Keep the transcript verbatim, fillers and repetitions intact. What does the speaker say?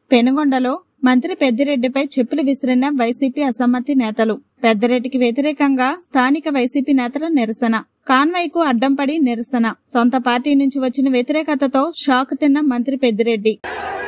పెనుగొండలో మంత్రి పెద్దిరెడ్డిపై చెప్పులు విసిరిన వైసీపీ అసమ్మతి నేతలు. పెద్దిరెడ్డికి వ్యతిరేకంగా స్థానిక వైసీపీ నేతల నిరసన. కాన్వాయ్కు అడ్డం పడి నిరసన. సొంత పార్టీ నుంచి వచ్చిన వ్యతిరేకతతో షాక్ తిన్న మంత్రి పెద్దిరెడ్డి.